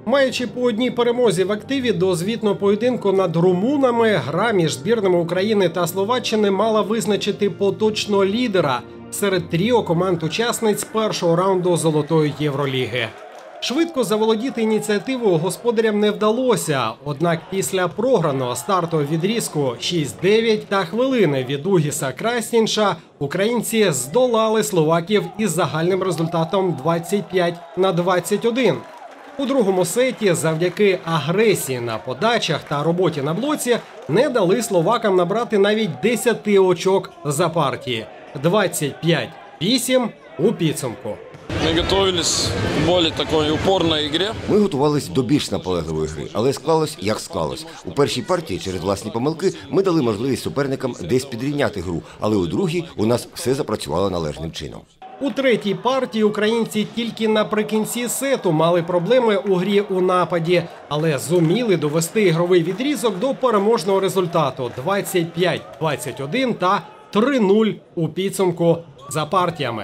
Маючи по одній перемозі в активі до звітного поєдинку над румунами, гра між збірними України та Словаччини мала визначити поточного лідера серед тріо команд-учасниць першого раунду Золотої Євроліги. Швидко заволодіти ініціативою господарям не вдалося, однак після програного стартового відрізку 6-9 та хвилини від Угіса Красінша українці здолали словаків із загальним результатом 25-21. У другому сеті завдяки агресії на подачах та роботі на блоці не дали словакам набрати навіть 10 очок за партії – 25-8 у підсумку. Ми готувалися до більш такої упорної гри. Ми готувалися до більш наполегливої гри, але склалось як склалось. У першій партії через власні помилки ми дали можливість суперникам десь підрівняти гру, але у другій у нас все запрацювало належним чином. У третій партії українці тільки наприкінці сету мали проблеми у грі у нападі, але зуміли довести ігровий відрізок до переможного результату – 25-21 та 3-0 у підсумку за партіями.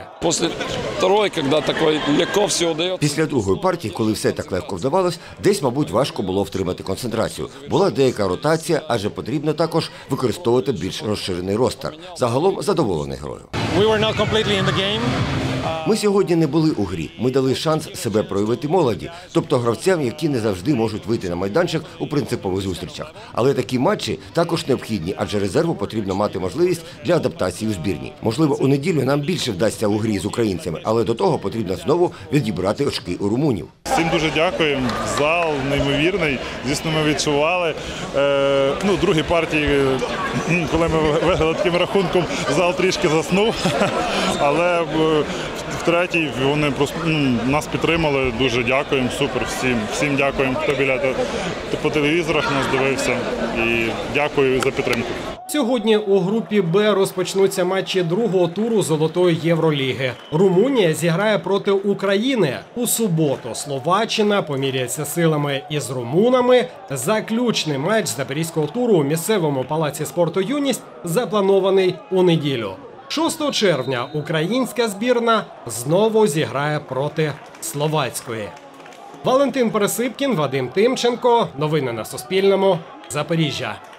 Після другої партії, коли все так легко вдавалось, десь, мабуть, важко було втримати концентрацію. Була деяка ротація, адже потрібно також використовувати більш розширений ростер. Загалом задоволений грою. Ми сьогодні не були у грі. Ми дали шанс себе проявити молоді, тобто гравцям, які не завжди можуть вийти на майданчик у принципових зустрічах. Але такі матчі також необхідні, адже резерву потрібно мати можливість для адаптації у збірні. Можливо, у неділю нам більше вдасться у грі з українцями, але до того потрібно знову відібрати очки у румунів. Всім дуже дякуємо. Зал неймовірний. Звісно, ми відчували. В другій партії, коли ми виграли таким рахунком, зал трішки заснув. Але в третій вони просто нас підтримали. Дуже дякуємо. Супер всім. Всім дякуємо, хто біля по телевізорах нас дивився. І дякую за підтримку. Сьогодні у групі «Б» розпочнуться матчі другого туру Золотої Євроліги. Румунія зіграє проти України. У суботу Словаччина поміряється силами із румунами. Заключний матч запорізького туру у місцевому палаці спорту «Юність» запланований у неділю. 6 червня українська збірна знову зіграє проти словацької. Валентин Пересипкін, Вадим Тимченко. Новини на Суспільному. Запоріжжя.